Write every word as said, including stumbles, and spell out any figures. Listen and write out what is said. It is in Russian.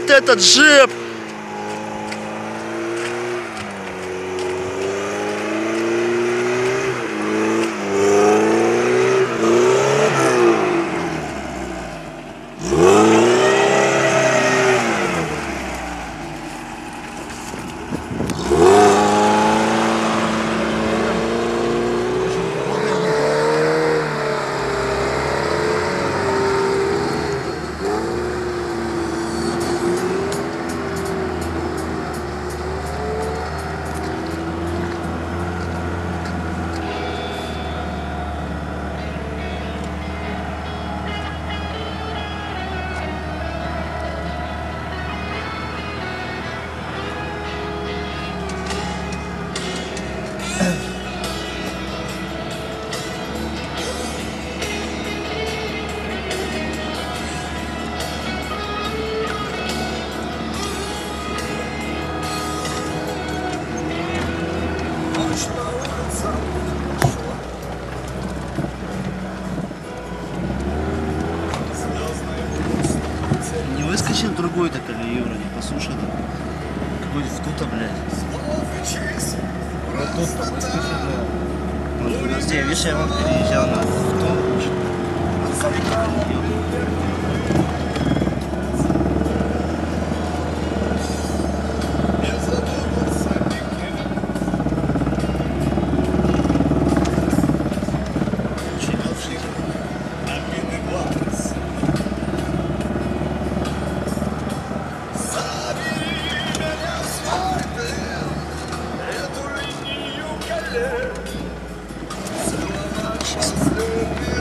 вот этот джип! Не выскочил в другую-то колею вроде, послушай, какой втута, блядь. Вот тут-то выскочил, да. Ну, подожди, видишь, я вам переезжал на вту. Сейчас.